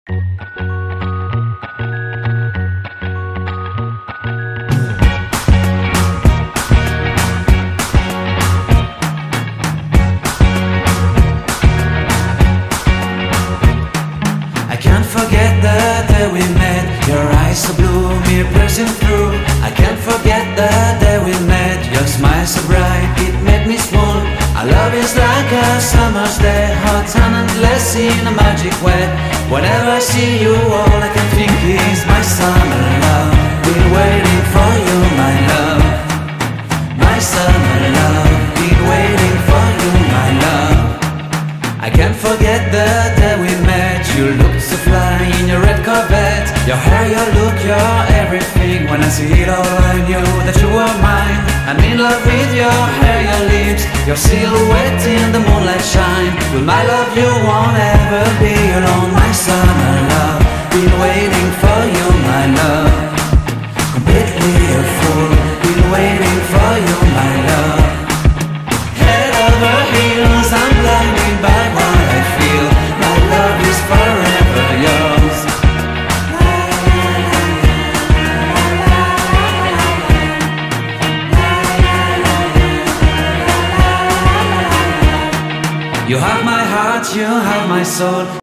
I can't forget the day we met. Your eyes so blue, me piercing through. I can't forget the day we met. Your smile so bright, it made me swoon. Our love is like a summer's day, hot and endless in a magic way. Whenever I see you, all I can think is my summer love. Been waiting for you, my love. My summer love. Been waiting for you, my love. I can't forget the day we met. You looked so fly in your red Corvette. Your hair, your look, your everything. When I see it all, I knew that you were mine. I'm in love with your hair, your lips, your silhouette in the moonlight shine. With my love you won't ever be alone. My summer love, been waiting for you, my love. Completely a fool, been waiting for you, my love. Head over heels, I'm blinded by what I feel. My love is forever yours. You have my heart, you have my soul.